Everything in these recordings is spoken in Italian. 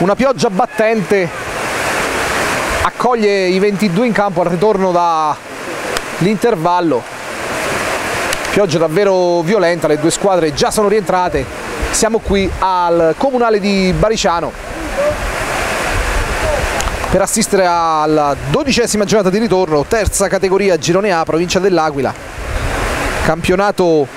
Una pioggia battente accoglie i 22 in campo al ritorno dall'intervallo. Pioggia davvero violenta, le due squadre già sono rientrate. Siamo qui al Comunale di Bariciano per assistere alla 12ª giornata di ritorno, terza categoria Girone A, provincia dell'Aquila. Campionato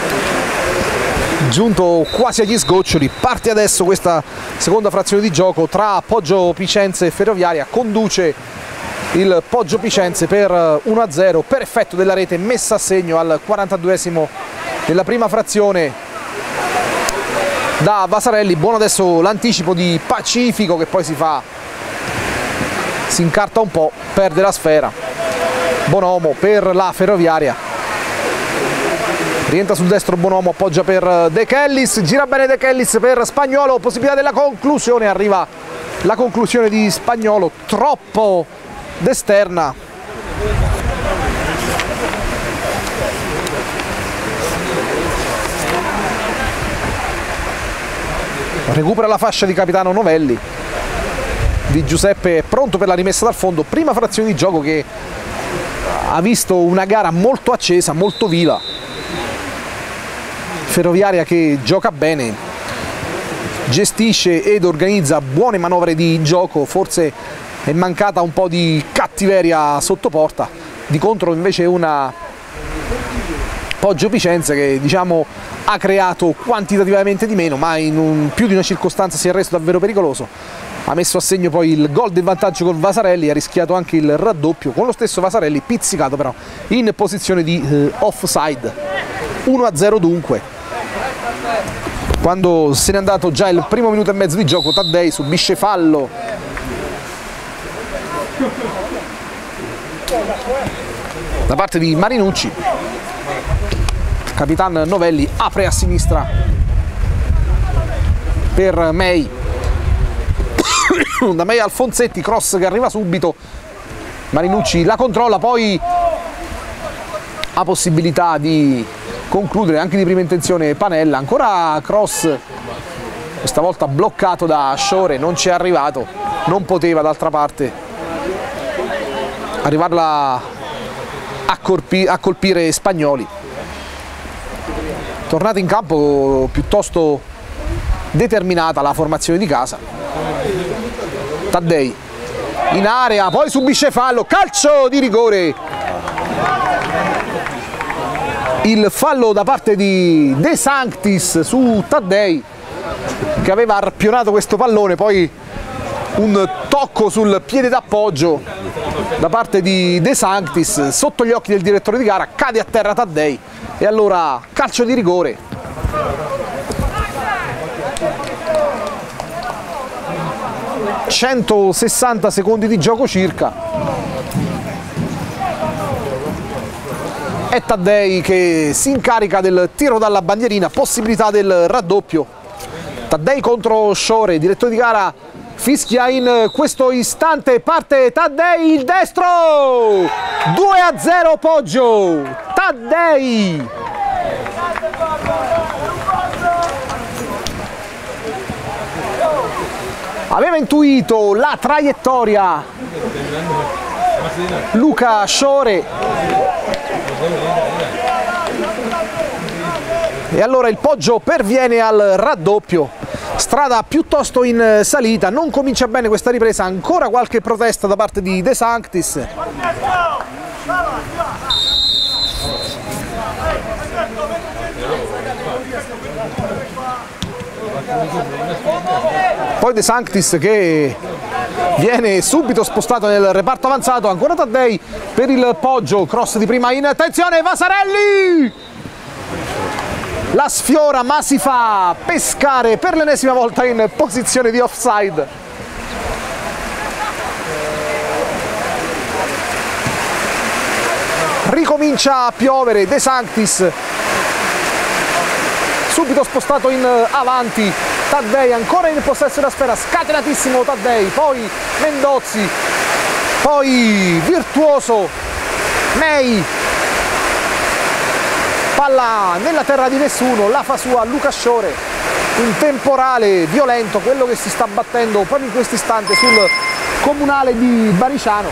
giunto quasi agli sgoccioli. Parte adesso questa seconda frazione di gioco tra Poggio Picenze e Ferroviaria. Conduce il Poggio Picenze per 1-0 per effetto della rete messa a segno al 42esimo della prima frazione da Vasarelli. Buono adesso l'anticipo di Pacifico, che poi si incarta un po', perde la sfera. Bonomo per la Ferroviaria, rientra sul destro Bonomo, appoggia per De Kellis, gira bene De Kellis per Spagnuolo, possibilità della conclusione, arriva la conclusione di Spagnuolo, troppo d'esterna. Recupera la fascia di capitano Novelli. Di Giuseppe è pronto per la rimessa dal fondo. Prima frazione di gioco che ha visto una gara molto accesa, molto viva. Ferroviaria che gioca bene, gestisce ed organizza buone manovre di gioco, forse è mancata un po' di cattiveria sotto porta. Di contro invece una Poggio Picenze che diciamo ha creato quantitativamente di meno, ma in più di una circostanza si è reso davvero pericoloso. Ha messo a segno poi il gol del vantaggio con Vasarelli, ha rischiato anche il raddoppio con lo stesso Vasarelli, pizzicato però in posizione di offside. 1-0 dunque. Quando se n'è andato già il primo minuto e mezzo di gioco, Taddei subisce fallo da parte di Marinucci. Capitan Novelli apre a sinistra per May. Da May Alfonsetti, cross che arriva subito, Marinucci la controlla, poi ha possibilità di concludere anche di prima intenzione Panella, ancora cross, questa volta bloccato da Sciore, non ci è arrivato, non poteva d'altra parte arrivarla a colpire Spagnoli. Tornata in campo piuttosto determinata la formazione di casa. Taddei in area, poi subisce fallo, calcio di rigore. Il fallo da parte di De Sanctis su Taddei, che aveva arpionato questo pallone, poi un tocco sul piede d'appoggio da parte di De Sanctis sotto gli occhi del direttore di gara, cade a terra Taddei e allora calcio di rigore. ...160 secondi di gioco circa. È Taddei che si incarica del tiro dalla bandierina, possibilità del raddoppio. Taddei contro Sciore, direttore di gara fischia in questo istante, parte Taddei, il destro! 2-0 Poggio, Taddei! Aveva intuito la traiettoria Luca Sciore e allora il Poggio perviene al raddoppio. Strada piuttosto in salita, non comincia bene questa ripresa, ancora qualche protesta da parte di De Sanctis. Poi De Sanctis che viene subito spostato nel reparto avanzato, ancora Taddei per il Poggio, cross di prima intenzione, Vasarelli! La sfiora ma si fa pescare per l'ennesima volta in posizione di offside. Ricomincia a piovere, De Sanctis subito spostato in avanti, Taddei ancora in possesso della sfera, scatenatissimo Taddei, poi Mendozzi, poi virtuoso May, palla nella terra di nessuno, la fa sua Luca Sciore. un temporale violento, quello che si sta battendo proprio in questo istante sul comunale di Bariciano.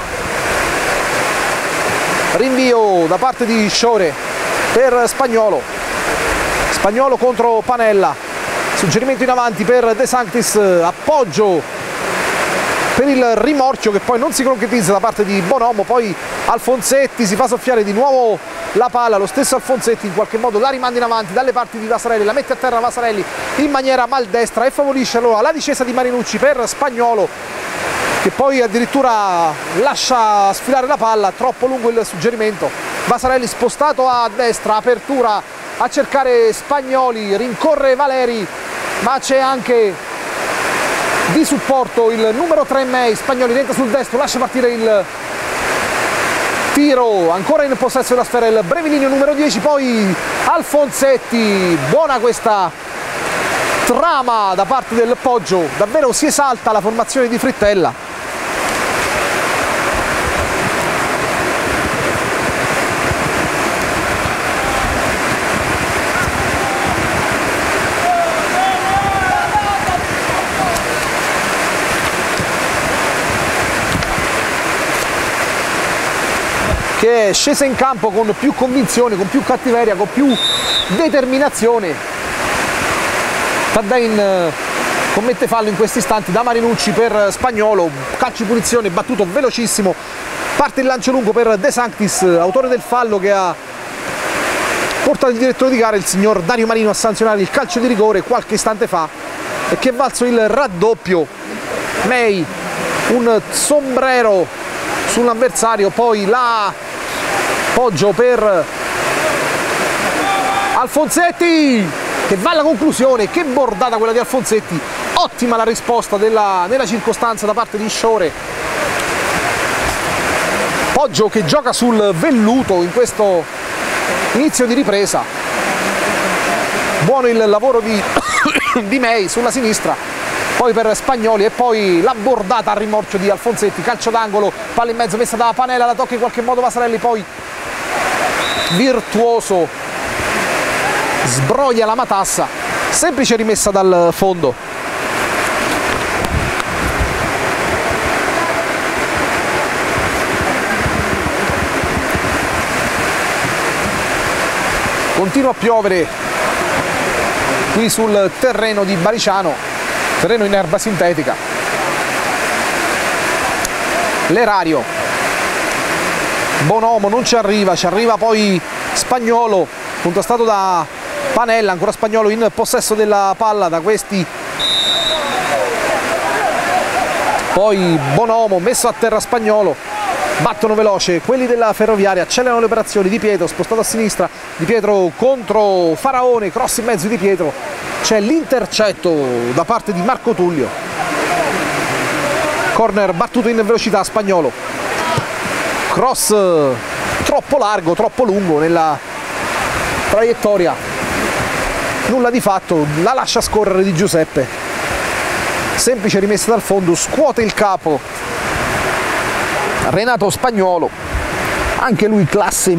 Rinvio da parte di Sciore per Spagnolo, Spagnolo contro Panella, suggerimento in avanti per De Sanctis, appoggio per il rimorchio che poi non si concretizza da parte di Bonomo, poi Alfonsetti si fa soffiare di nuovo la palla, lo stesso Alfonsetti in qualche modo la rimanda in avanti dalle parti di Vasarelli, la mette a terra Vasarelli in maniera maldestra e favorisce allora la discesa di Marinucci per Spagnolo, che poi addirittura lascia sfilare la palla, troppo lungo il suggerimento. Vasarelli spostato a destra, apertura a cercare Spagnoli, rincorre Valeri, ma c'è anche di supporto il numero 3 May. Spagnoli rientra sul destro, lascia partire il tiro, ancora in possesso della sfera il brevilineo numero 10, poi Alfonsetti. Buona questa trama da parte del Poggio, davvero si esalta la formazione di Frittella. Che è scesa in campo con più convinzione, con più cattiveria, con più determinazione. Taddein commette fallo in questi istanti da Marinucci per Spagnolo, calcio di punizione battuto velocissimo, parte il lancio lungo per De Sanctis, autore del fallo che ha portato il direttore di gara, il signor Dario Marino, a sanzionare il calcio di rigore qualche istante fa e che è valso il raddoppio. May, un sombrero sull'avversario, poi la Poggio per Alfonsetti che va alla conclusione. Che bordata quella di Alfonsetti, ottima la risposta nella circostanza da parte di Sciore. Poggio che gioca sul velluto in questo inizio di ripresa. Buono il lavoro di May sulla sinistra, poi per Spagnoli e poi la bordata a rimorchio di Alfonsetti, calcio d'angolo, palla in mezzo messa da Panella, la tocca in qualche modo Vasarelli, poi virtuoso sbroglia la matassa, semplice rimessa dal fondo. Continua a piovere qui sul terreno di Bariciano, terreno in erba sintetica. L'erario, Bonomo non ci arriva poi Spagnolo, contrastato da Panella, ancora Spagnolo in possesso della palla da questi, poi Bonomo messo a terra Spagnolo, battono veloce quelli della Ferroviaria, accelerano le operazioni. Di Pietro spostato a sinistra, Di Pietro contro Faraone, cross in mezzo di Pietro, c'è l'intercetto da parte di Marco Tullio, corner battuto in velocità Spagnolo, cross troppo largo, troppo lungo nella traiettoria, nulla di fatto, la lascia scorrere Di Giuseppe, semplice rimessa dal fondo, scuote il capo Renato Spagnolo, anche lui classe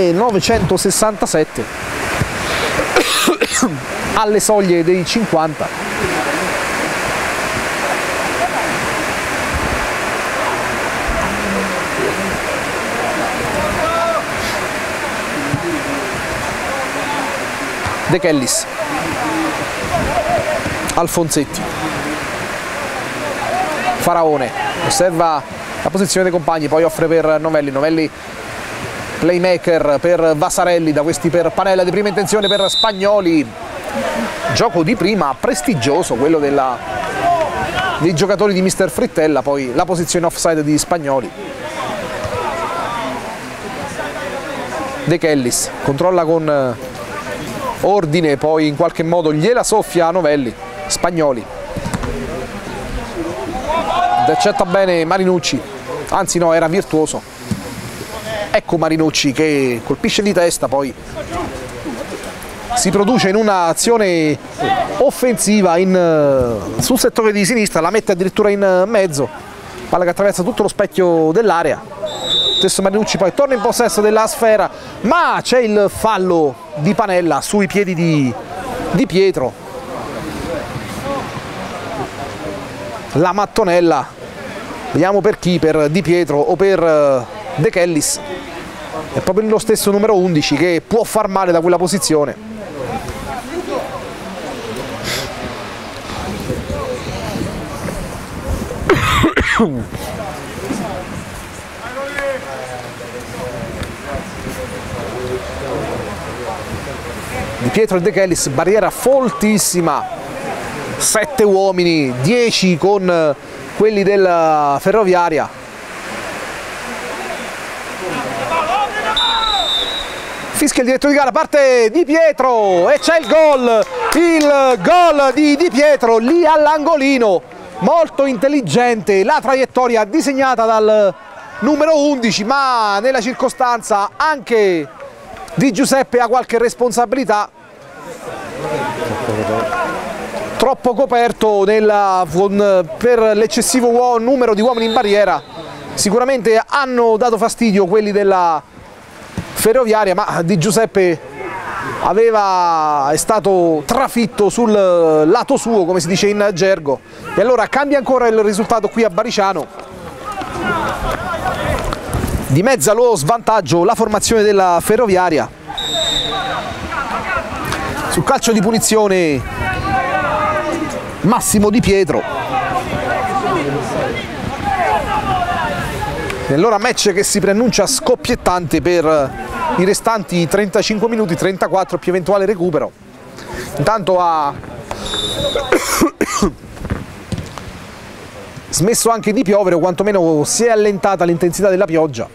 1967, alle soglie dei 50. De Kellis, Alfonsetti, Faraone osserva la posizione dei compagni, poi offre per Novelli, Novelli playmaker per Vasarelli, da questi per Panella, di prima intenzione per Spagnoli, gioco di prima prestigioso quello dei giocatori di Mister Frittella, poi la posizione offside di Spagnoli. De Kellis controlla con ordine, poi in qualche modo gliela soffia a Novelli. Spagnoli accetta bene Marinucci, anzi no, era virtuoso, ecco Marinucci che colpisce di testa, poi si produce in un'azione offensiva sul settore di sinistra, la mette addirittura in mezzo, palla che attraversa tutto lo specchio dell'area. Stesso Marinucci poi torna in possesso della sfera, ma c'è il fallo di Panella sui piedi di Pietro. la mattonella, vediamo per chi, per Di Pietro o per De Kellis. È proprio lo stesso numero 11 che può far male da quella posizione. Di Pietro e De Kellis, barriera foltissima, 7 uomini, 10 con quelli della Ferroviaria. Fischia il direttore di gara, parte Di Pietro e c'è il gol di Di Pietro lì all'angolino, molto intelligente la traiettoria disegnata dal numero 11, ma nella circostanza anche Di Giuseppe ha qualche responsabilità, troppo coperto per l'eccessivo numero di uomini in barriera. Sicuramente hanno dato fastidio quelli della Ferroviaria, ma Di Giuseppe è stato trafitto sul lato suo, come si dice in gergo, e allora cambia ancora il risultato qui a Bariciano. Dimezza lo svantaggio la formazione della Ferroviaria. Sul calcio di punizione Massimo Di Pietro. E allora match che si preannuncia scoppiettante per i restanti 35 minuti, 34 più eventuale recupero. Intanto ha smesso anche di piovere, o quantomeno si è allentata l'intensità della pioggia.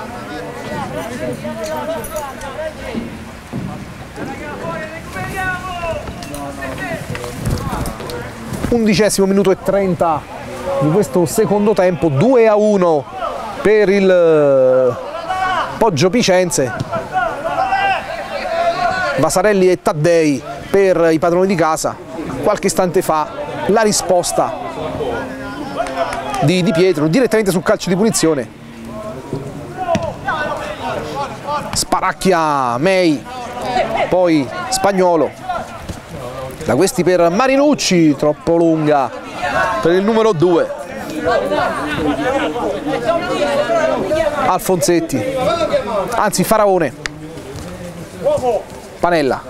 Undicesimo minuto e 30 di questo secondo tempo, 2-1 per il Poggio Picenze. Vasarelli e Taddei per i padroni di casa. Qualche istante fa la risposta di Di Pietro direttamente sul calcio di punizione. Sparacchia May, poi Spagnolo. Da questi per Marinucci, troppo lunga per il numero 2. Alfonsetti, anzi Faraone. Panella.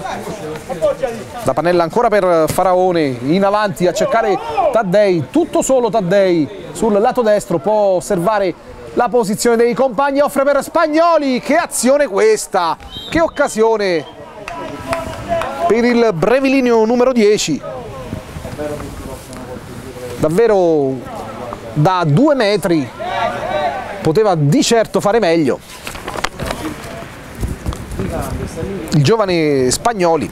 Da Panella ancora per Faraone, in avanti a cercare Taddei, tutto solo Taddei sul lato destro, può osservare la posizione dei compagni, offre per Spagnoli. Che azione questa, che occasione per il brevilineo numero 10, davvero da 2 metri poteva di certo fare meglio il giovane Spagnoli.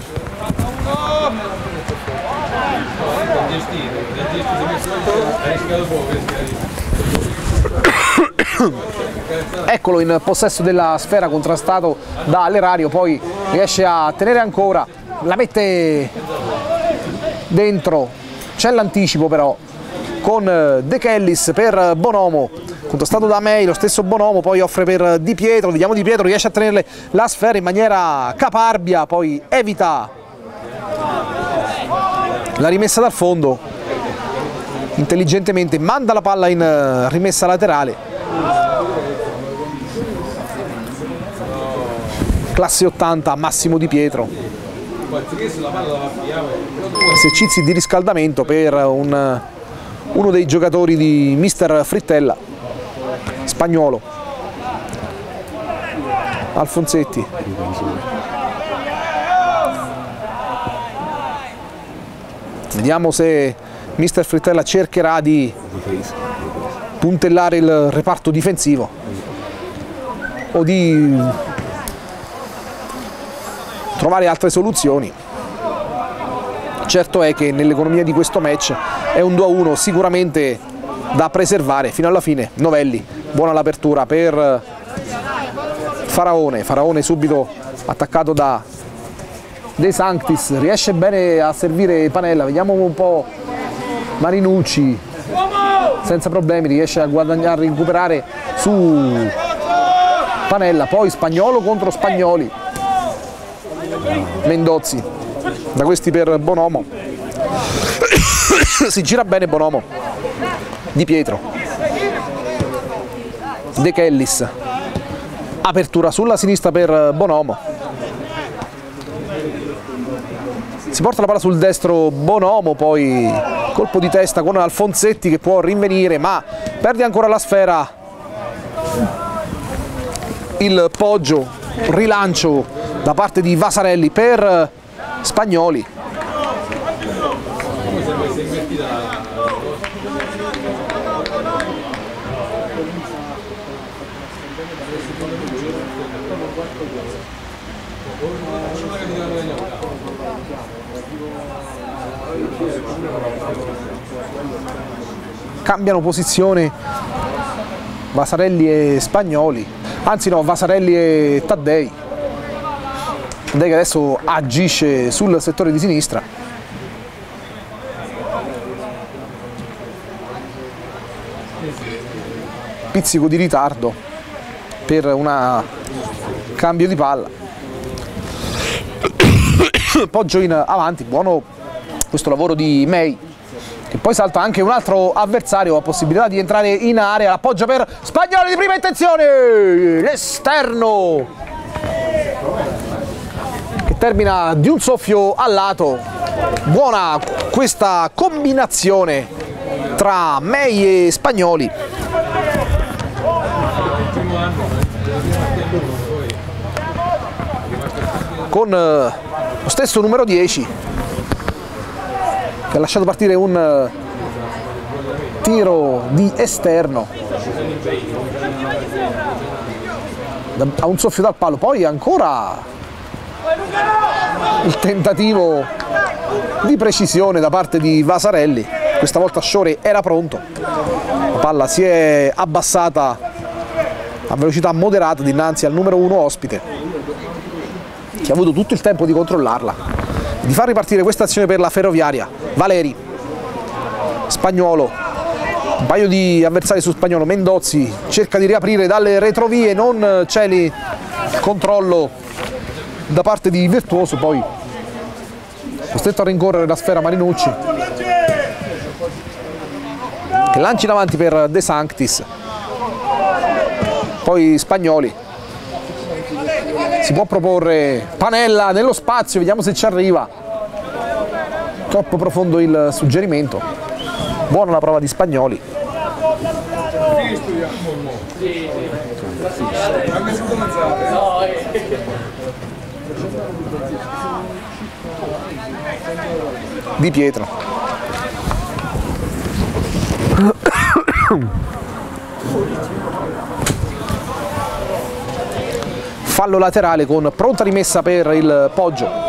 Eccolo in possesso della sfera, contrastato da Lerario, poi riesce a tenere ancora, la mette dentro, c'è l'anticipo però con De Kellis per Bonomo, contrastato da May, lo stesso Bonomo poi offre per Di Pietro, vediamo Di Pietro riesce a tenere la sfera in maniera caparbia, poi evita la rimessa dal fondo, intelligentemente manda la palla in rimessa laterale. Classe 80 Massimo Di Pietro. Esercizi di riscaldamento per uno dei giocatori di mister Frittella, Spagnolo. Alfonsetti. Vediamo se mister Frittella cercherà di puntellare il reparto difensivo o di trovare altre soluzioni. Certo è che nell'economia di questo match è un 2-1 sicuramente da preservare fino alla fine. Novelli, buona l'apertura per Faraone, Faraone subito attaccato da De Sanctis, riesce bene a servire Panella, vediamo un po' Marinucci, senza problemi riesce a guadagnare, a recuperare su Panella, poi Spagnolo contro Spagnoli. Mendozzi, da questi per Bonomo. Si gira bene Bonomo. Di Pietro, De Kellis, apertura sulla sinistra per Bonomo, si porta la palla sul destro Bonomo, poi colpo di testa con Alfonsetti che può rinvenire ma perde ancora la sfera il Poggio, rilancio da parte di Vasarelli per Spagnoli. Cambiano posizione Vasarelli e Spagnoli, anzi no, Vasarelli e Taddei. Taddei che adesso agisce sul settore di sinistra. Pizzico di ritardo per un cambio di palla. Poggio in avanti, buono questo lavoro di May, che poi salta anche un altro avversario, ha possibilità di entrare in area, appoggia per Spagnoli di prima intenzione, l'esterno che termina di un soffio al lato. Buona questa combinazione tra May e Spagnoli. Con lo stesso numero 10 che ha lasciato partire un tiro di esterno a un soffio dal palo, poi ancora il tentativo di precisione da parte di Vasarelli. Questa volta Sciore era pronto, la palla si è abbassata a velocità moderata dinanzi al numero 1 ospite, che ha avuto tutto il tempo di controllarla, di far ripartire questa azione per la Ferroviaria. Valeri, Spagnuolo, un paio di avversari su Spagnuolo, Mendozzi cerca di riaprire dalle retrovie, non c'è il controllo da parte di Virtuoso, poi costretto a rincorrere la sfera Marinucci, che lancia in avanti per De Sanctis, poi Spagnoli. Si può proporre Panella nello spazio, vediamo se ci arriva. Troppo profondo il suggerimento. Buona la prova di Spagnoli. Di Pietro. Fallo laterale con pronta rimessa per il Poggio.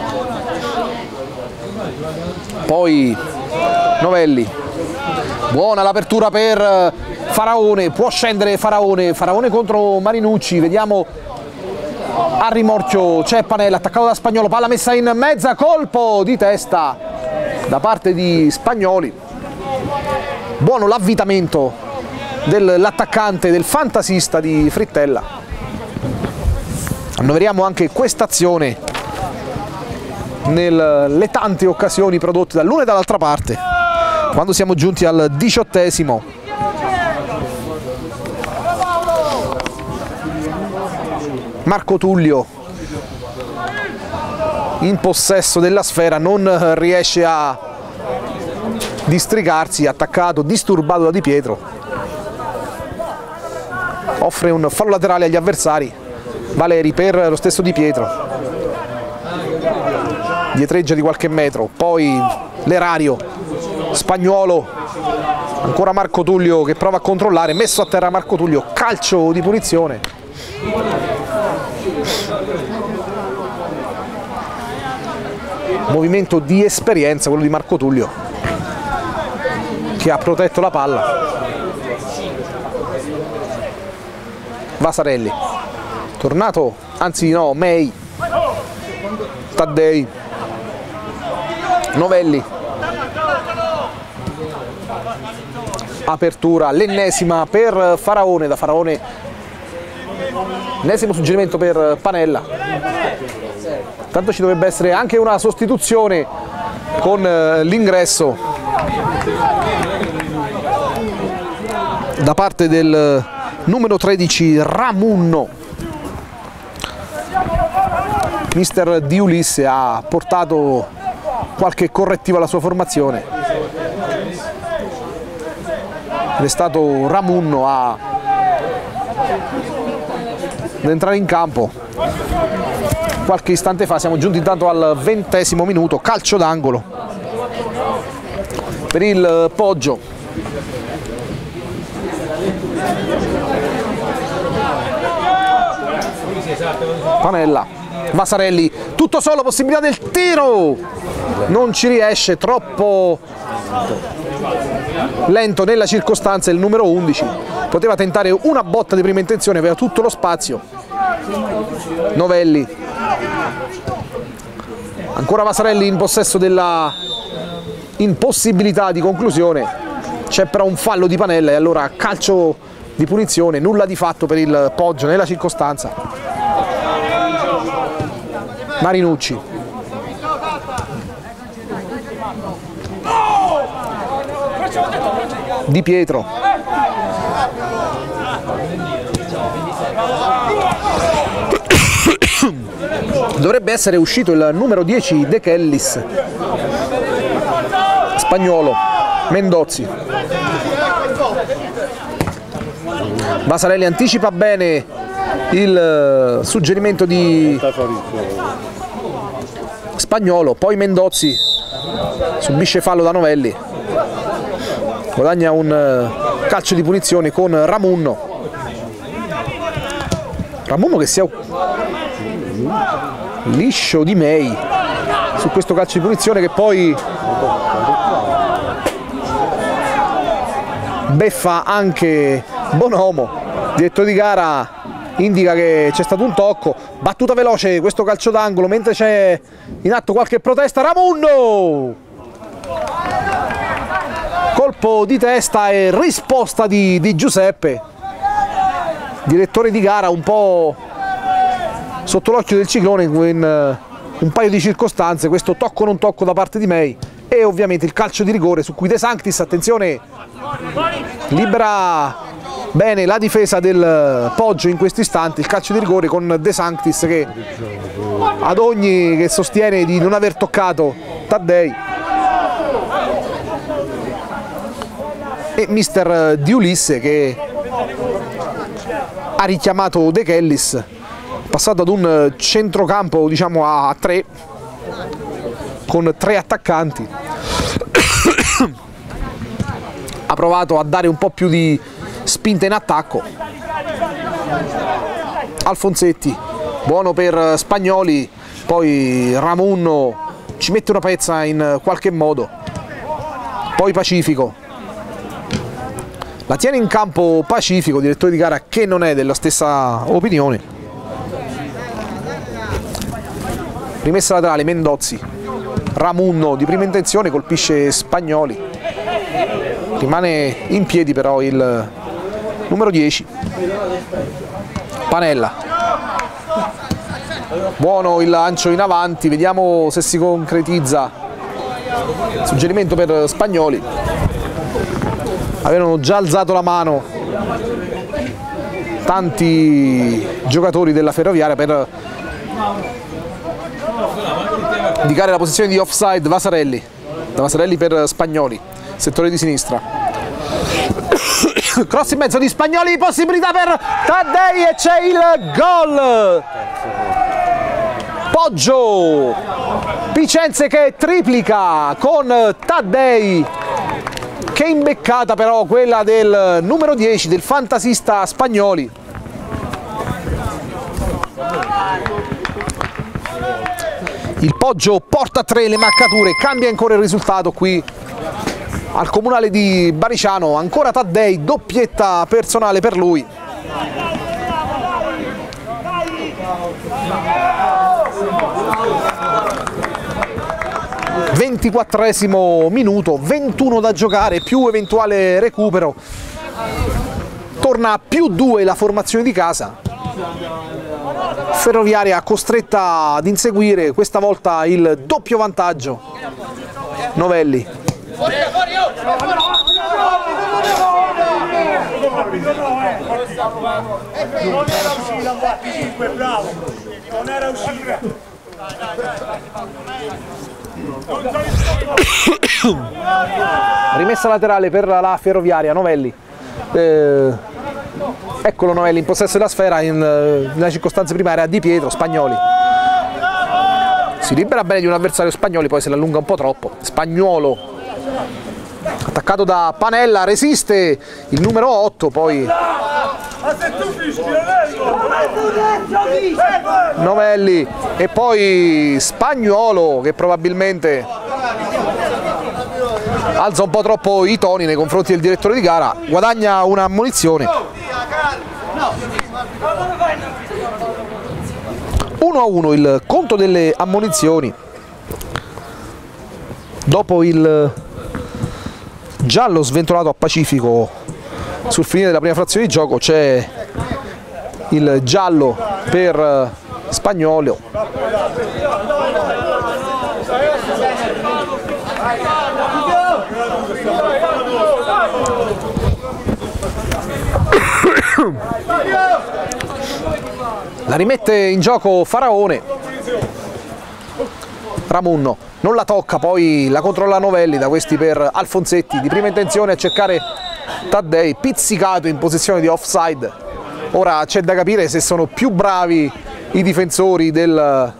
Poi Novelli, buona l'apertura per Faraone, può scendere Faraone contro Marinucci, vediamo a rimorchio c'è Panella, attaccato da Spagnolo, palla messa in mezza, colpo di testa da parte di Spagnoli. Buono l'avvitamento dell'attaccante, del fantasista di Frittella. Annoveriamo anche questa azione nelle tante occasioni prodotte dall'una e dall'altra parte, quando siamo giunti al 18esimo. Marco Tullio in possesso della sfera, non riesce a districarsi, attaccato, disturbato da Di Pietro, offre un fallo laterale agli avversari. Valeri per lo stesso Di Pietro, dietreggia di qualche metro, poi l'erario, Spagnuolo, ancora Marco Tullio che prova a controllare, messo a terra Marco Tullio, calcio di punizione. Movimento di esperienza quello di Marco Tullio, che ha protetto la palla. Vasarelli, tornato, anzi no, May, Taddei, Novelli, apertura, l'ennesima per Faraone, da Faraone l'ennesimo suggerimento per Panella. Tanto ci dovrebbe essere anche una sostituzione con l'ingresso da parte del numero 13 Ramunno. Mister Di Ulisse ha portato qualche correttivo alla sua formazione ed è stato Ramunno ad entrare in campo qualche istante fa. Siamo giunti intanto al 20° minuto, calcio d'angolo per il Poggio. Panella, Vasarelli, tutto solo, possibilità del tiro, non ci riesce, troppo lento nella circostanza il numero 11, poteva tentare una botta di prima intenzione, aveva tutto lo spazio. Novelli, ancora Vasarelli in possesso della impossibilità di conclusione, c'è però un fallo di Panella e allora calcio di punizione, nulla di fatto per il Poggio nella circostanza. Marinucci, Di Pietro, dovrebbe essere uscito il numero 10 De Kellis. Spagnolo, Mendozzi, Vasarelli anticipa bene il suggerimento di Spagnolo, poi Mendozzi subisce fallo da Novelli, guadagna un calcio di punizione con Ramunno. Ramunno che sia liscio di May su questo calcio di punizione, che poi beffa anche Bonomo. Direttore di gara indica che c'è stato un tocco, battuta veloce questo calcio d'angolo mentre c'è in atto qualche protesta. Ramunno, colpo di testa e risposta di Giuseppe, direttore di gara un po' sotto l'occhio del ciclone in un paio di circostanze, questo tocco non tocco da parte di May e ovviamente il calcio di rigore su cui De Sanctis, attenzione, libera bene la difesa del Poggio in questo istante. Il calcio di rigore con De Sanctis che ad ogni che sostiene di non aver toccato Taddei, e mister Di Ulisse che ha richiamato De Kellis, passato ad un centrocampo diciamo a 3 con 3 attaccanti. Ha provato a dare un po' più di spinta in attacco. Alfonsetti, buono per Spagnoli, poi Ramunno ci mette una pezza in qualche modo, poi Pacifico, la tiene in campo Pacifico, direttore di gara che non è della stessa opinione. Rimessa laterale, Mendozzi, Ramunno di prima intenzione colpisce Spagnoli, rimane in piedi però il numero 10 Panella. Buono il lancio in avanti, vediamo se si concretizza. Suggerimento per Spagnoli, avevano già alzato la mano tanti giocatori della Ferroviaria per indicare la posizione di offside. Vasarelli, da Vasarelli per Spagnoli, settore di sinistra. Cross in mezzo di Spagnoli, possibilità per Taddei e c'è il gol. Poggio, Picenze che triplica con Taddei, che imbeccata però quella del numero 10 del fantasista Spagnoli. Il Poggio porta a 3 le marcature, cambia ancora il risultato qui al Comunale di Bariciano. Ancora Taddei, doppietta personale per lui. (24esimo minuto), 21 da giocare più eventuale recupero. Torna a +2 la formazione di casa. Ferroviaria costretta ad inseguire questa volta il doppio vantaggio. Novelli, era uscita 45, bravo, non era uscita. Rimessa laterale per la Ferroviaria, Novelli. Eccolo Novelli in possesso della sfera nella circostanza primaria Di Pietro, Spagnoli. Si libera bene di un avversario, Spagnoli poi se l'allunga un po' troppo. Spagnuolo attaccato da Panella, resiste il numero 8, poi Novelli e poi Spagnuolo che probabilmente alza un po' troppo i toni nei confronti del direttore di gara, guadagna una ammonizione. 1-1 il conto delle ammonizioni. Dopo il giallo sventolato a Pacifico sul finire della prima frazione di gioco c'è il giallo per Spagnolo. La rimette in gioco Faraone. Ramunno non la tocca, poi la controlla Novelli, da questi per Alfonsetti, di prima intenzione a cercare Taddei, pizzicato in posizione di offside. Ora c'è da capire se sono più bravi i difensori della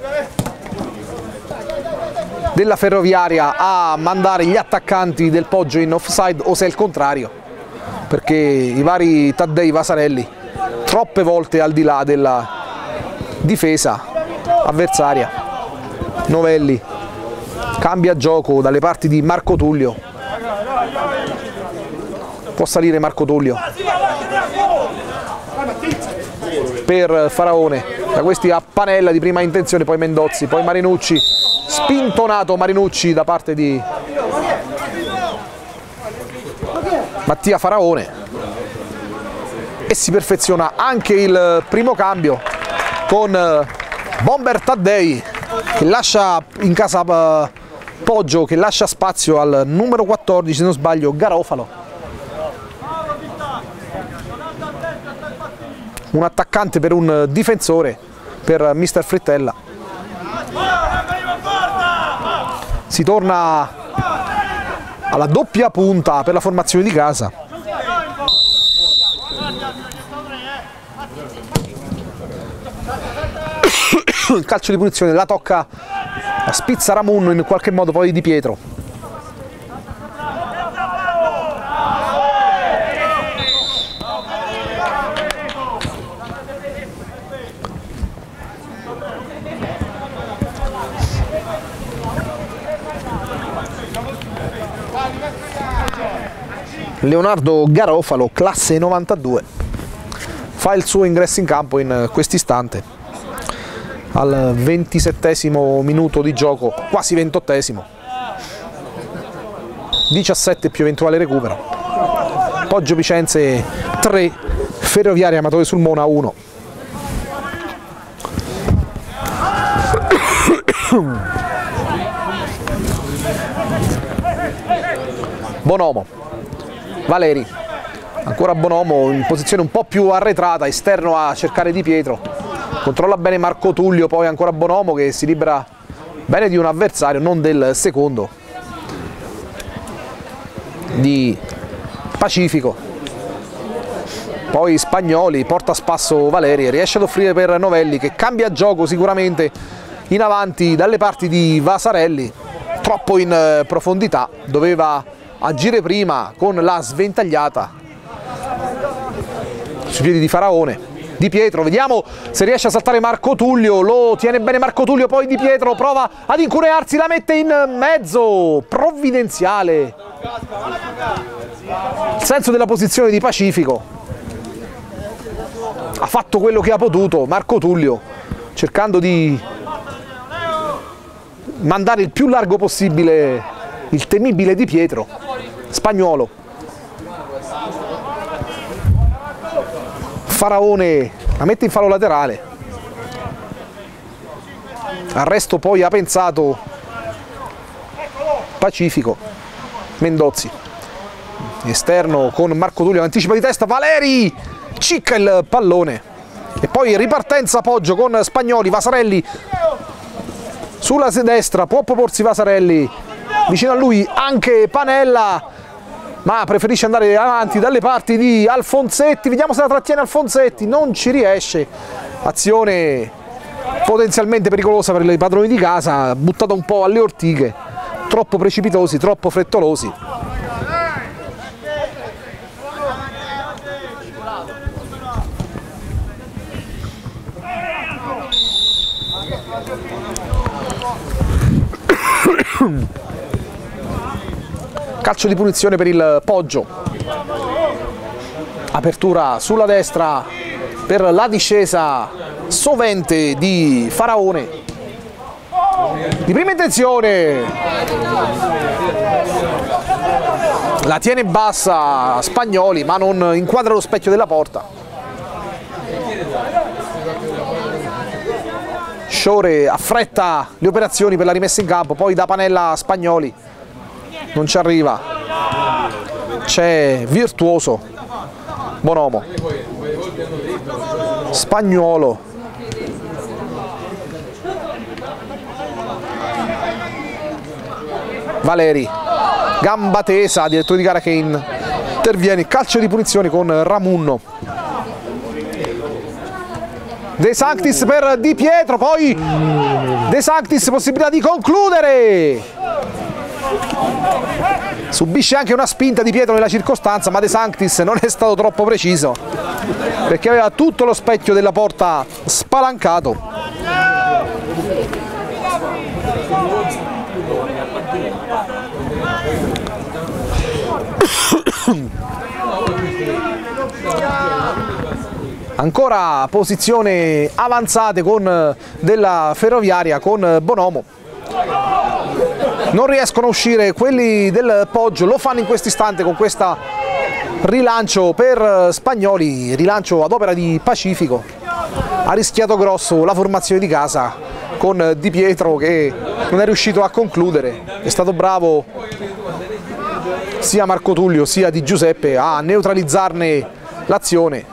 Ferroviaria a mandare gli attaccanti del Poggio in offside o se è il contrario, perché i vari Taddei, Vasarelli troppe volte al di là della difesa avversaria. Novelli cambia gioco dalle parti di Marco Tullio, può salire Marco Tullio per Faraone, da questi a Panella di prima intenzione, poi Mendozzi, poi Marinucci, spintonato Marinucci da parte di Mattia Faraone, e si perfeziona anche il primo cambio con Bomber Taddei che lascia in casa Poggio, che lascia spazio al numero 14, se non sbaglio, Garofalo. Un attaccante per un difensore per Mister Frittella. Si torna alla doppia punta per la formazione di casa. Il calcio di punizione, la tocca, la spizza Ramunno in qualche modo, poi Di Pietro. Leonardo Garofalo, classe 92, fa il suo ingresso in campo in quest'istante al 27esimo minuto di gioco, quasi 28esimo, 17 più eventuale recupero. Poggio Vicenze 3, Ferroviaria Amatore Sulmona 1. Bonomo, Valeri, ancora Bonomo in posizione un po' più arretrata, esterno a cercare Di Pietro, controlla bene Marco Tullio, poi ancora Bonomo che si libera bene di un avversario, non del secondo, di Pacifico. Poi Spagnoli porta a spasso Valeri, riesce ad offrire per Novelli che cambia gioco sicuramente in avanti dalle parti di Vasarelli, troppo in profondità, doveva agire prima con la sventagliata sui piedi di Faraone. Di Pietro, vediamo se riesce a saltare Marco Tullio, lo tiene bene Marco Tullio, poi Di Pietro prova ad incunearsi, la mette in mezzo, provvidenziale, il senso della posizione di Pacifico, ha fatto quello che ha potuto Marco Tullio, cercando di mandare il più largo possibile il temibile Di Pietro. Spagnuolo, Faraone la mette in fallo laterale, arresto poi ha pensato Pacifico. Mendozzi esterno con Marco Tullio, anticipa di testa, Valeri cicca il pallone e poi ripartenza Poggio con Spagnoli, Vasarelli sulla destra, può proporsi Vasarelli, vicino a lui anche Panella, ma preferisce andare avanti dalle parti di Alfonsetti, vediamo se la trattiene Alfonsetti, non ci riesce, azione potenzialmente pericolosa per i padroni di casa, buttata un po' alle ortiche, troppo precipitosi, troppo frettolosi. Calcio di punizione per il Poggio, apertura sulla destra per la discesa sovente di Faraone, di prima intenzione, la tiene bassa Spagnoli ma non inquadra lo specchio della porta. Sciore affretta le operazioni per la rimessa in campo, poi da Panella a Spagnoli, non ci arriva, c'è Virtuoso, Bonomo, Spagnuolo, Valeri, gamba tesa, direttore di gara che interviene, calcio di punizione con Ramunno. De Sanctis per Di Pietro, poi De Sanctis, possibilità di concludere, subisce anche una spinta Di Pietro nella circostanza, ma De Sanctis non è stato troppo preciso perché aveva tutto lo specchio della porta spalancato. Ancora posizione avanzate con della Ferroviaria con Bonomo, non riescono a uscire quelli del Poggio, lo fanno in questo istante con questa rilancio per Spagnoli, rilancio ad opera di Pacifico, ha rischiato grosso la formazione di casa con Di Pietro che non è riuscito a concludere, è stato bravo sia Marco Tullio sia Di Giuseppe a neutralizzarne l'azione.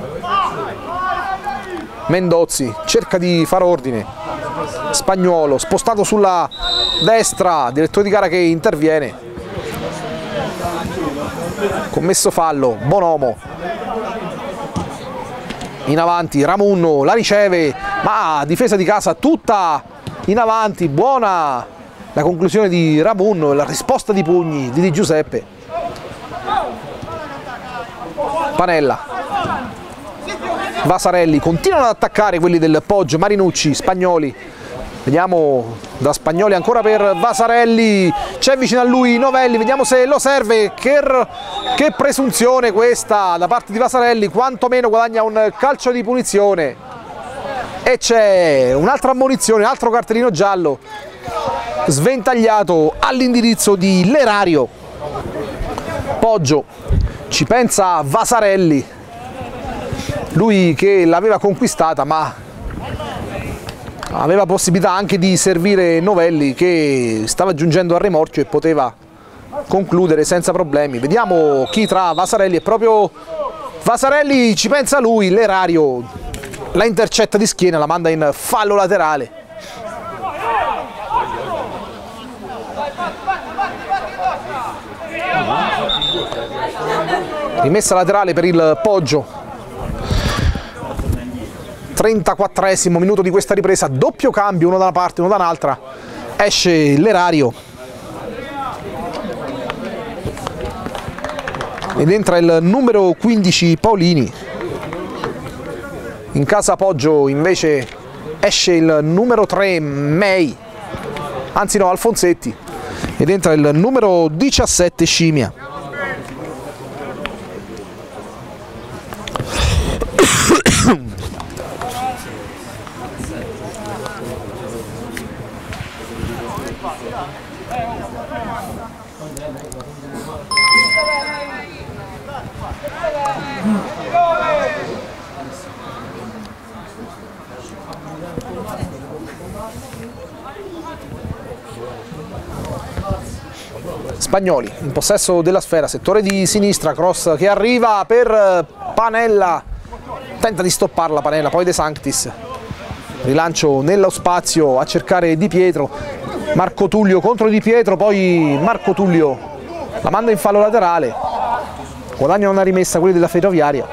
Mendozzi cerca di far ordine, Spagnuolo spostato sulla destra, direttore di gara che interviene, commesso fallo, Bonomo in avanti, Ramunno la riceve, ma difesa di casa tutta in avanti, buona la conclusione di Ramunno, la risposta di pugni di Giuseppe. Panella, Vasarelli, continuano ad attaccare quelli del Poggio, Marinucci, Spagnoli, vediamo da Spagnoli ancora per Vasarelli, c'è vicino a lui Novelli, vediamo se lo serve, che presunzione questa da parte di Vasarelli, quantomeno guadagna un calcio di punizione e c'è un'altra ammonizione, un altro cartellino giallo sventagliato all'indirizzo di Lerario. Poggio, ci pensa Vasarelli, lui che l'aveva conquistata ma aveva possibilità anche di servire Novelli che stava giungendo al rimorchio e poteva concludere senza problemi. Vediamo chi tra Vasarelli, è proprio Vasarelli, ci pensa lui, Lerario la intercetta di schiena, la manda in fallo laterale. Rimessa laterale per il Poggio. 34esimo minuto di questa ripresa, doppio cambio, uno da una parte, uno da un'altra, esce Lerario ed entra il numero 15 Paolini. In casa Poggio invece esce il numero 3 Mei, anzi no, Alfonsetti, ed entra il numero 17 Scimia. Spagnoli in possesso della sfera, settore di sinistra, cross che arriva per Panella, tenta di stopparla Panella, poi De Sanctis, rilancio nello spazio a cercare Di Pietro, Marco Tullio contro Di Pietro, poi Marco Tullio la manda in fallo laterale, guadagna una rimessa quelli della Ferroviaria.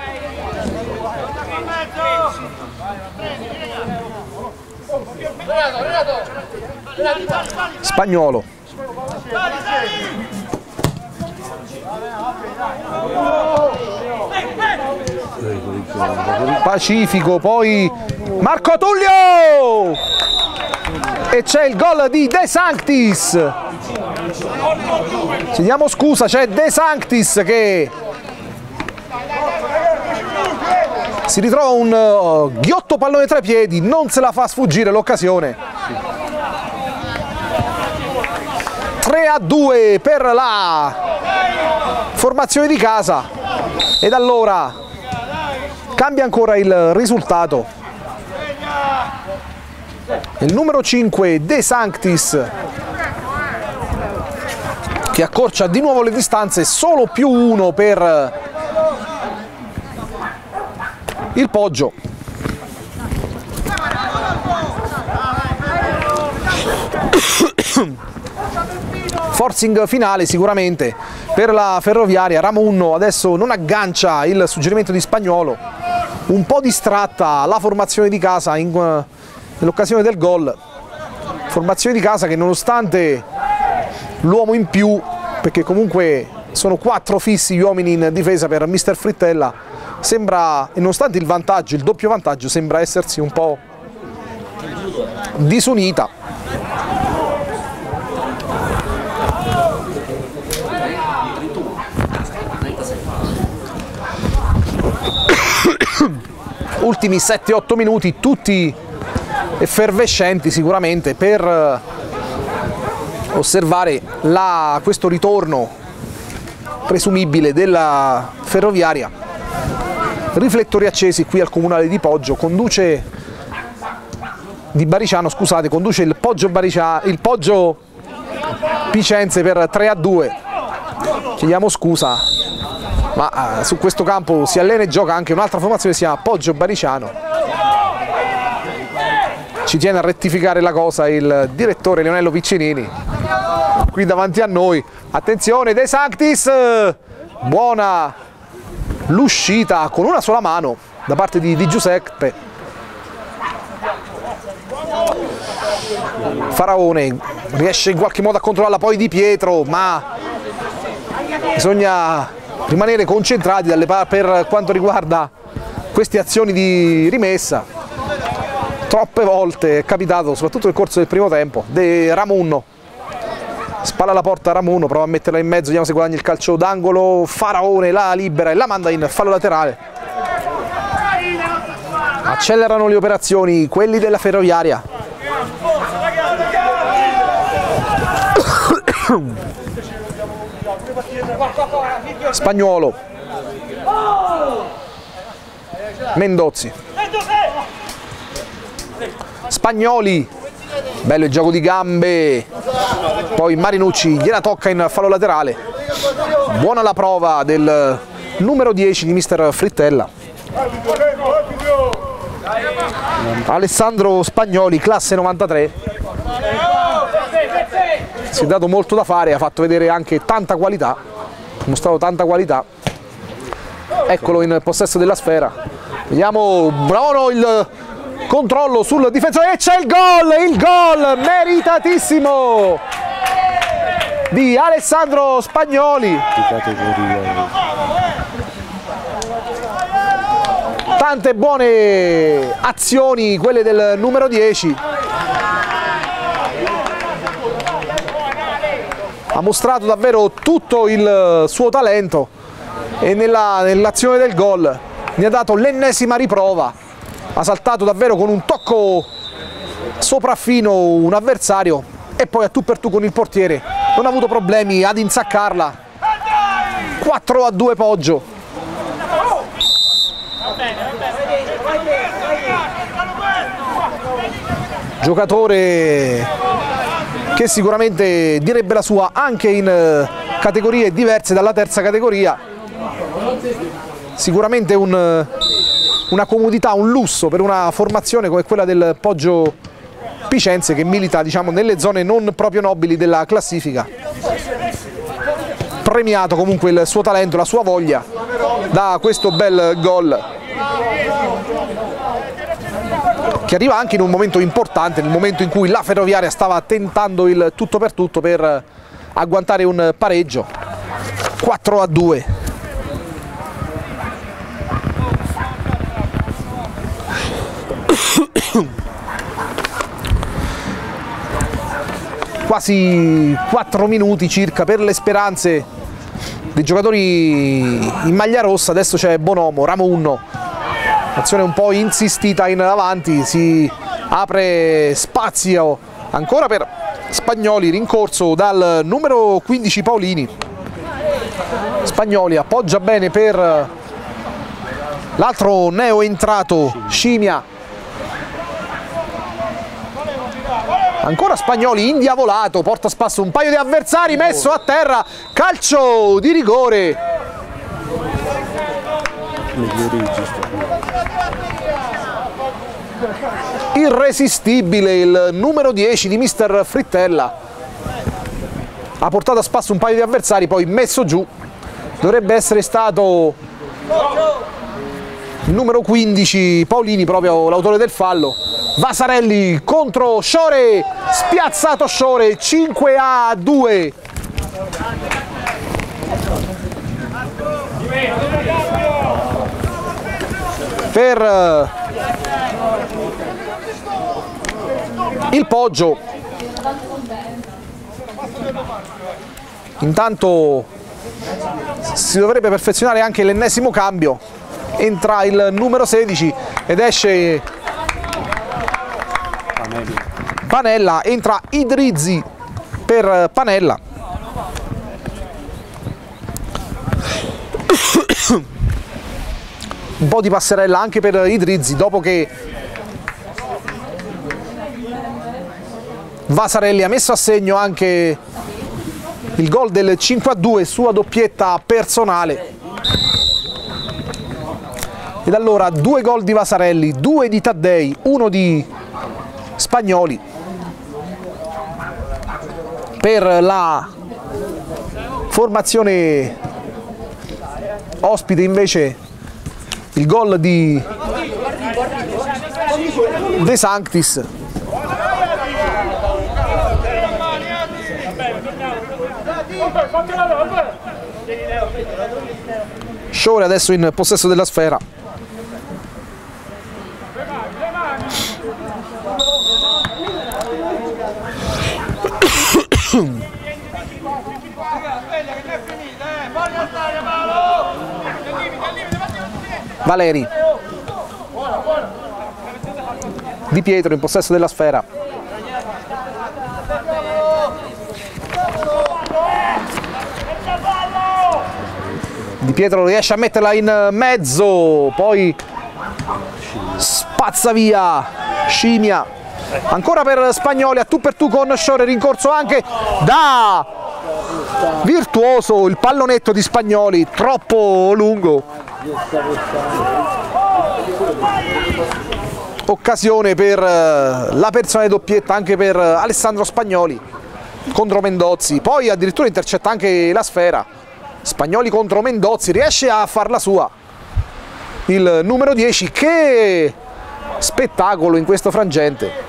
Spagnolo, Pacifico, poi Marco Tullio e c'è il gol di De Sanctis. Chiediamo scusa, c'è De Sanctis che si ritrova un ghiotto pallone tra i piedi, non se la fa sfuggire l'occasione. 3-2 per la formazione di casa ed allora cambia ancora il risultato. Il numero 5 De Sanctis che accorcia di nuovo le distanze, solo +1 per il Poggio. Forcing finale sicuramente per la Ferroviaria. Ramunno adesso non aggancia il suggerimento di Spagnolo, un po' distratta la formazione di casa nell'occasione del gol. Formazione di casa che nonostante l'uomo in più, perché comunque sono 4 fissi gli uomini in difesa per mister Frittella, sembra, e nonostante il vantaggio, il doppio vantaggio, sembra essersi un po' disunita. Ultimi 7-8 minuti, tutti effervescenti sicuramente per osservare questo ritorno presumibile della Ferroviaria. Riflettori accesi qui al comunale di Poggio, conduce di Bariciano, scusate, conduce il Poggio Picenze per 3-2. Chiediamo scusa, ma su questo campo si allena e gioca anche un'altra formazione, si chiama Poggio Bariciano. Ci tiene a rettificare la cosa il direttore Leonello Piccinini qui davanti a noi. Attenzione, De Sanctis, buona l'uscita con una sola mano da parte di Giuseppe. Faraone riesce in qualche modo a controllarla, poi Di Pietro, ma bisogna rimanere concentrati per quanto riguarda queste azioni di rimessa. Troppe volte è capitato, soprattutto nel corso del primo tempo, De Ramunno. Spalla alla porta Ramunno, prova a metterla in mezzo, vediamo se guadagna il calcio d'angolo. Faraone la libera e la manda in fallo laterale. Accelerano le operazioni quelli della Ferroviaria. Spagnolo, Mendozzi, Spagnoli, bello il gioco di gambe, poi Marinucci gliela tocca in fallo laterale. Buona la prova del numero 10 di mister Frittella, Alessandro Spagnoli, classe 93. Si è dato molto da fare, ha fatto vedere anche tanta qualità, ha mostrato tanta qualità. Eccolo in possesso della sfera, vediamo buono il controllo sul difensore e c'è il gol meritatissimo di Alessandro Spagnoli. Tante buone azioni quelle del numero 10. Ha mostrato davvero tutto il suo talento e nell'azione del gol ne ha dato l'ennesima riprova. Ha saltato davvero con un tocco sopraffino un avversario e poi a tu per tu con il portiere non ha avuto problemi ad insaccarla. 4-2 Poggio. Giocatore che sicuramente direbbe la sua anche in categorie diverse dalla terza categoria. Sicuramente una comodità, un lusso per una formazione come quella del Poggio Picenze, che milita, diciamo, nelle zone non proprio nobili della classifica. Premiato comunque il suo talento, la sua voglia da questo bel gol, che arriva anche in un momento importante, nel momento in cui la Ferroviaria stava tentando il tutto per tutto per agguantare un pareggio. 4-2. Quasi 4 minuti circa per le speranze dei giocatori in maglia rossa. Adesso c'è Bonomo, ramo 1, azione un po' insistita in avanti, si apre spazio ancora per Spagnoli, rincorso dal numero 15 Paolini. Spagnoli appoggia bene per l'altro neo entrato Scimia. Ancora Spagnoli, indiavolato, porta a spasso un paio di avversari, messo a terra, calcio di rigore. Irresistibile il numero 10 di mister Frittella. Ha portato a spasso un paio di avversari, poi messo giù. Dovrebbe essere stato il numero 15 Paolini, proprio l'autore del fallo. Vasarelli contro Sciore, spiazzato Sciore, 5-2. Per il Poggio. Intanto si dovrebbe perfezionare anche l'ennesimo cambio. Entra il numero 16 ed esce Panella, entra Idrizzi per Panella. Un po' di passerella anche per Idrizzi dopo che Vasarelli ha messo a segno anche il gol del 5-2, sua doppietta personale. Ed allora 2 gol di Vasarelli, 2 di Taddei, 1 di Spagnoli. Per la formazione ospite invece il gol di De Sanctis. Sciore adesso in possesso della sfera. Valeri. Di Pietro in possesso della sfera. Di Pietro riesce a metterla in mezzo, poi spazza via Scimia. Ancora per Spagnoli, a tu per tu con Sciore, rincorso anche da virtuoso il pallonetto di Spagnoli, troppo lungo. Occasione per la personale doppietta anche per Alessandro Spagnoli contro Mendozzi, poi addirittura intercetta anche la sfera. Spagnoli contro Mendozzi, riesce a farla sua il numero 10. Che spettacolo in questo frangente.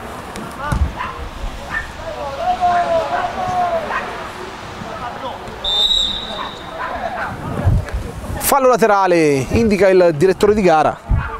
Fallo laterale, indica il direttore di gara.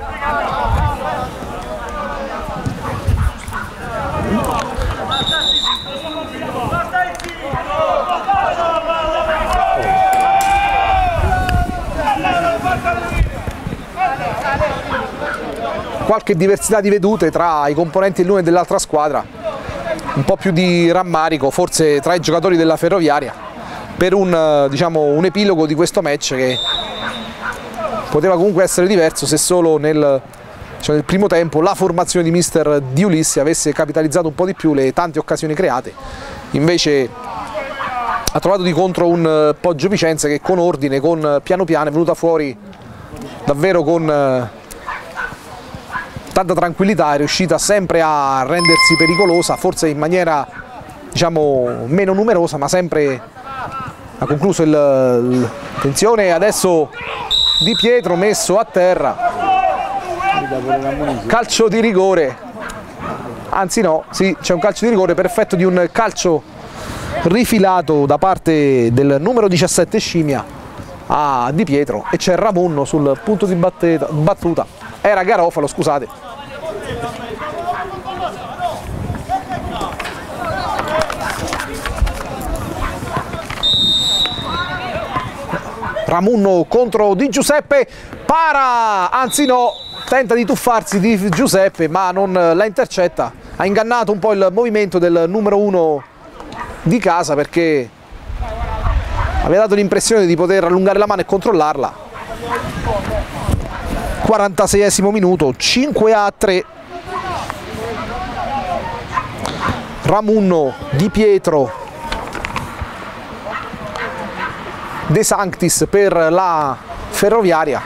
Qualche diversità di vedute tra i componenti dell'una e dell'altra squadra, un po' più di rammarico forse tra i giocatori della Ferroviaria per un epilogo di questo match che poteva comunque essere diverso se solo nel primo tempo la formazione di mister Di Ulissi avesse capitalizzato un po' di più le tante occasioni create. Invece ha trovato di contro un Poggio Vicenza che con ordine, con piano piano è venuta fuori davvero con tanta tranquillità, è riuscita sempre a rendersi pericolosa, forse in maniera diciamo meno numerosa, ma sempre ha concluso attenzione adesso Di Pietro messo a terra, calcio di rigore, anzi no, sì, c'è un calcio di rigore per effetto di un calcio rifilato da parte del numero 17 Scimia a Di Pietro, e c'è Ramunno sul punto di battuta, era Garofalo, scusate. Ramunno contro Di Giuseppe, para, anzi no, tenta di tuffarsi Di Giuseppe ma non la intercetta, ha ingannato un po' il movimento del numero 1 di casa perché aveva dato l'impressione di poter allungare la mano e controllarla. 46esimo minuto, 5-3. Ramunno, Di Pietro, De Sanctis per la Ferroviaria,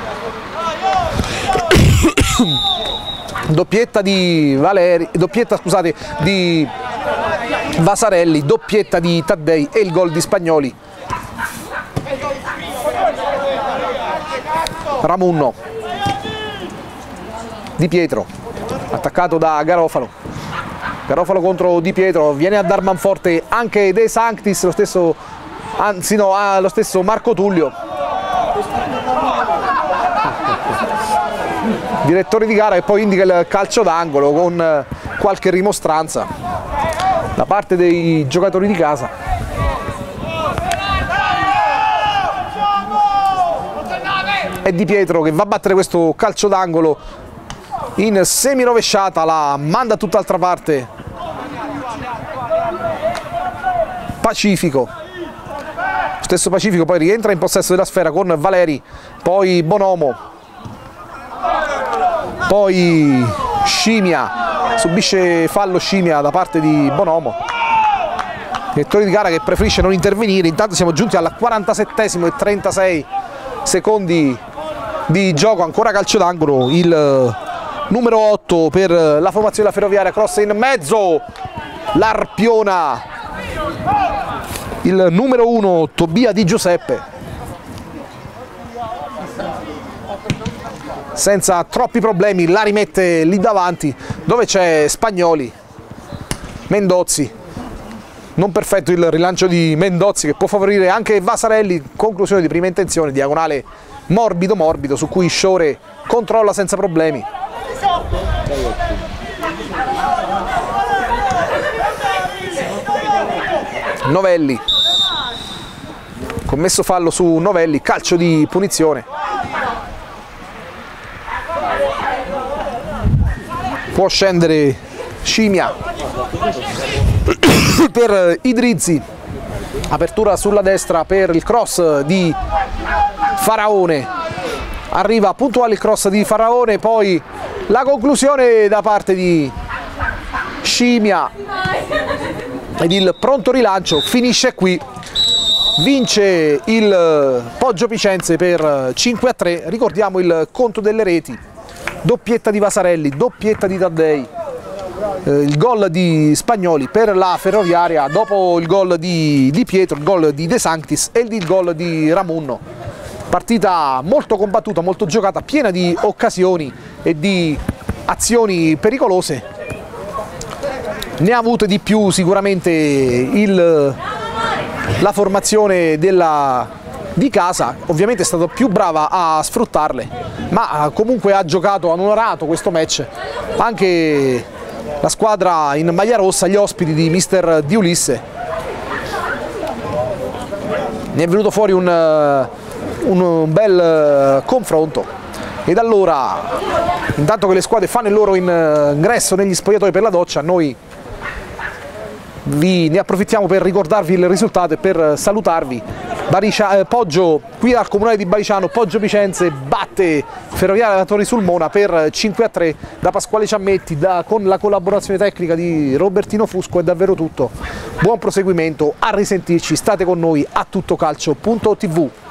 doppietta di di Vasarelli, doppietta di Taddei e il gol di Spagnoli. Ramunno, Di Pietro, attaccato da Garofalo, Garofalo contro Di Pietro, viene a dar manforte anche De Sanctis, lo stesso, anzi no, lo stesso Marco Tullio, direttore di gara, e poi indica il calcio d'angolo con qualche rimostranza da parte dei giocatori di casa. È Di Pietro che va a battere questo calcio d'angolo in semirovesciata, la manda tutt'altra parte Pacifico. Stesso Pacifico poi rientra in possesso della sfera con Valeri, poi Bonomo, poi Scimia, subisce fallo Scimia da parte di Bonomo, direttore di gara che preferisce non intervenire. Intanto siamo giunti al 47esimo e 36 secondi di gioco, ancora calcio d'angolo, il numero 8 per la formazione della Ferroviaria, cross in mezzo, l'arpiona il numero 1 Tobia Di Giuseppe, senza troppi problemi la rimette lì davanti dove c'è Spagnoli. Mendozzi, non perfetto il rilancio di Mendozzi che può favorire anche Vasarelli, conclusione di prima intenzione, diagonale morbido morbido su cui Sciore controlla senza problemi. Novelli, commesso fallo su Novelli, calcio di punizione. Può scendere Scimia per Idrizzi, apertura sulla destra per il cross di Faraone, arriva puntuale il cross di Faraone, poi la conclusione da parte di Scimia ed il pronto rilancio finisce qui. Vince il Poggio Picenze per 5-3, ricordiamo il conto delle reti: doppietta di Vasarelli, doppietta di Taddei, il gol di Spagnoli per la Ferroviaria, dopo il gol di Pietro, il gol di De Sanctis e il gol di Ramunno. Partita molto combattuta, molto giocata, piena di occasioni e di azioni pericolose. Ne ha avute di più sicuramente la formazione di casa, ovviamente è stata più brava a sfruttarle, ma comunque ha giocato, ha onorato questo match anche la squadra in maglia rossa, gli ospiti di mister Di Ulisse. Ne è venuto fuori un bel confronto, ed allora, intanto che le squadre fanno il loro ingresso negli spogliatoi per la doccia, noi ne approfittiamo per ricordarvi il risultato e per salutarvi Poggio, qui al comunale di Bariciano, Poggio Vicenze batte Ferroviaria Torri Sulmona per 5-3 da Pasquale Ciammetti, con la collaborazione tecnica di Robertino Fusco. È davvero tutto, buon proseguimento, a risentirci, state con noi a tuttocalcio.tv.